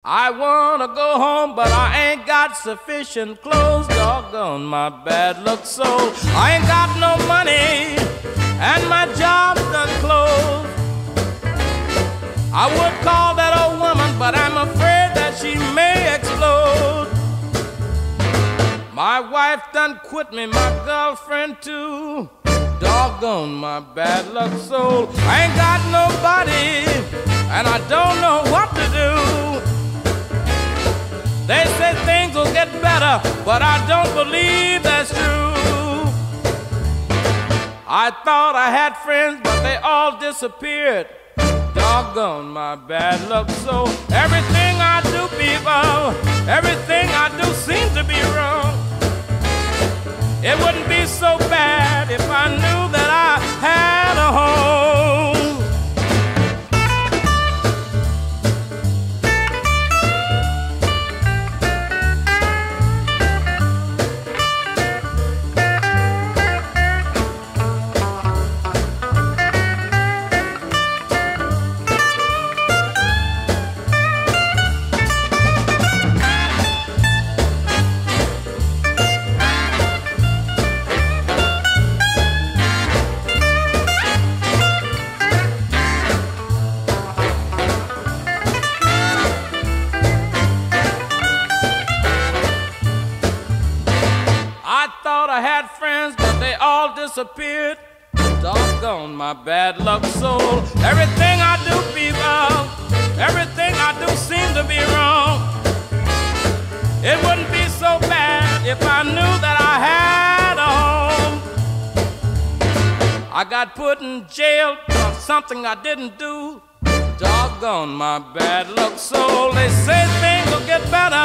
I wanna go home, but I ain't got sufficient clothes. Doggone my bad luck soul. I ain't got no money, and my job's done closed. I would call that old woman, but I'm afraid that she may explode. My wife done quit me, my girlfriend too. Doggone my bad luck soul. I ain't got nobody, and I don't know what to do. They say things will get better, but I don't believe that's true. I thought I had friends, but they all disappeared. Doggone my bad luck soul. Everything I do, people, everything I do seems to be wrong. It wouldn't be so bad if I knew that I had a home. I had friends, but they all disappeared. Doggone my bad luck soul. Everything I do, people, everything I do seems to be wrong. It wouldn't be so bad if I knew that I had a home. I got put in jail for something I didn't do. Doggone my bad luck soul. They say things will get better,